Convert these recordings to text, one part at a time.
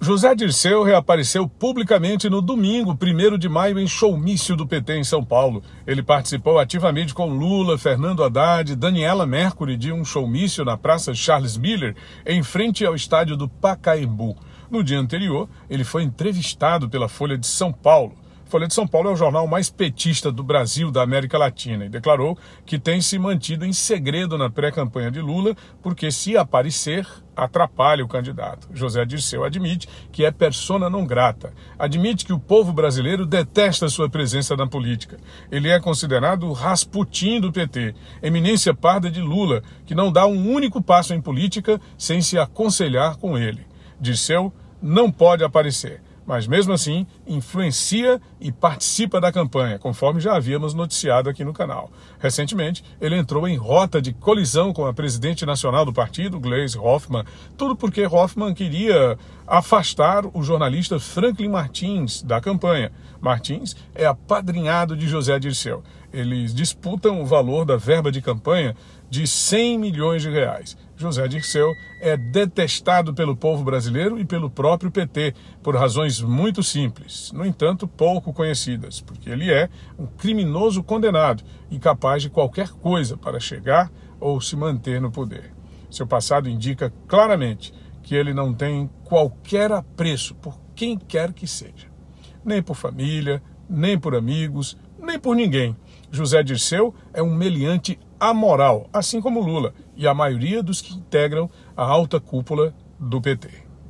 José Dirceu reapareceu publicamente no domingo, 1º de maio, em showmício do PT em São Paulo. Ele participou ativamente com Lula, Fernando Haddad, Daniela Mercury de um showmício na Praça Charles Miller, em frente ao estádio do Pacaembu. No dia anterior, ele foi entrevistado pela Folha de São Paulo. Folha de São Paulo é o jornal mais petista do Brasil, da América Latina, e declarou que tem se mantido em segredo na pré-campanha de Lula, porque se aparecer, atrapalha o candidato. José Dirceu admite que é persona non grata, admite que o povo brasileiro detesta sua presença na política. Ele é considerado o Rasputin do PT, eminência parda de Lula, que não dá um único passo em política sem se aconselhar com ele. Dirceu não pode aparecer, mas mesmo assim influencia e participa da campanha, conforme já havíamos noticiado aqui no canal. Recentemente, ele entrou em rota de colisão com a presidente nacional do partido, Gleisi Hoffmann, tudo porque Hoffmann queria afastar o jornalista Franklin Martins da campanha. Martins é apadrinhado de José Dirceu. Eles disputam o valor da verba de campanha de 100 milhões de reais. José Dirceu é detestado pelo povo brasileiro e pelo próprio PT, por razões muito simples, no entanto pouco conhecidas, porque ele é um criminoso condenado e capaz de qualquer coisa para chegar ou se manter no poder. Seu passado indica claramente que ele não tem qualquer apreço por quem quer que seja, nem por família, nem por amigos, nem por ninguém. José Dirceu é um meliante amoral, assim como Lula e a maioria dos que integram a alta cúpula do PT.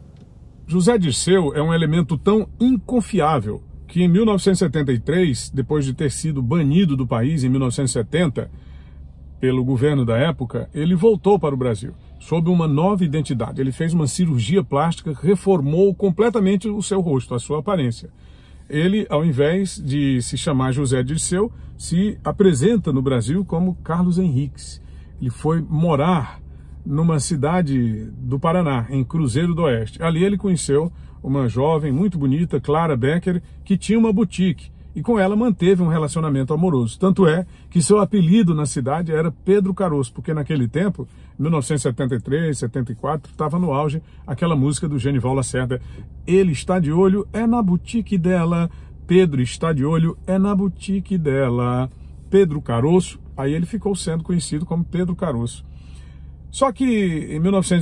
José Dirceu é um elemento tão inconfiável que em 1973, depois de ter sido banido do país em 1970 pelo governo da época, ele voltou para o Brasil sob uma nova identidade. Ele fez uma cirurgia plástica, reformou completamente o seu rosto, a sua aparência. Ele, ao invés de se chamar José Dirceu, se apresenta no Brasil como Carlos Henriques. Ele foi morar numa cidade do Paraná, em Cruzeiro do Oeste. Ali ele conheceu uma jovem muito bonita, Clara Becker, que tinha uma boutique, e com ela manteve um relacionamento amoroso. Tanto é que seu apelido na cidade era Pedro Caroço, porque naquele tempo, 1973, 74, estava no auge aquela música do Genival Lacerda. Ele está de olho, é na boutique dela. Pedro está de olho, é na boutique dela. Pedro Caroço, aí ele ficou sendo conhecido como Pedro Caroço. Só que em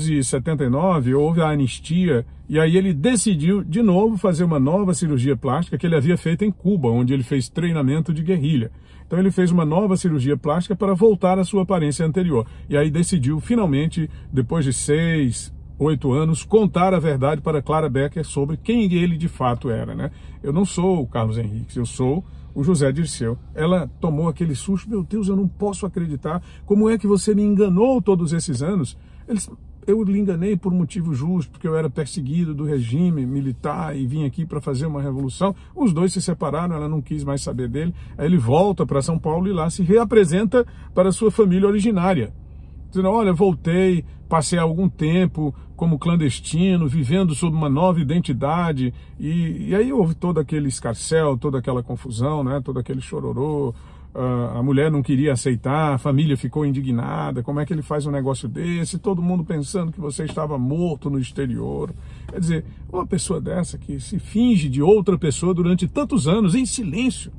1979 houve a anistia e aí ele decidiu de novo fazer uma nova cirurgia plástica que ele havia feito em Cuba, onde ele fez treinamento de guerrilha. Então ele fez uma nova cirurgia plástica para voltar à sua aparência anterior. E aí decidiu finalmente, depois de 6, 8 anos, contar a verdade para Clara Becker sobre quem ele de fato era, né? Eu não sou o Carlos Henriques, eu sou o José Dirceu. Ela tomou aquele susto, meu Deus, eu não posso acreditar, como é que você me enganou todos esses anos? Eu lhe enganei por motivo justo, porque eu era perseguido do regime militar e vim aqui para fazer uma revolução. Os dois se separaram, ela não quis mais saber dele, aí ele volta para São Paulo e lá se reapresenta para a sua família originária. Dizendo, olha, voltei, passei algum tempo como clandestino, vivendo sob uma nova identidade, e aí houve todo aquele escarcéu, toda aquela confusão, né? Todo aquele chororô, a mulher não queria aceitar, a família ficou indignada, como é que ele faz um negócio desse, todo mundo pensando que você estava morto no exterior. Quer dizer, uma pessoa dessa que se finge de outra pessoa durante tantos anos, em silêncio,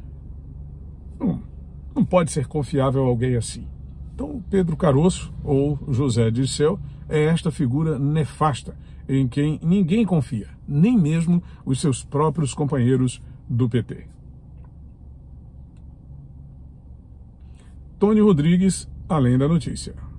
não pode ser confiável alguém assim. Então, Pedro Caroço, ou José Dirceu, é esta figura nefasta, em quem ninguém confia, nem mesmo os seus próprios companheiros do PT. Tony Rodrigues, Além da Notícia.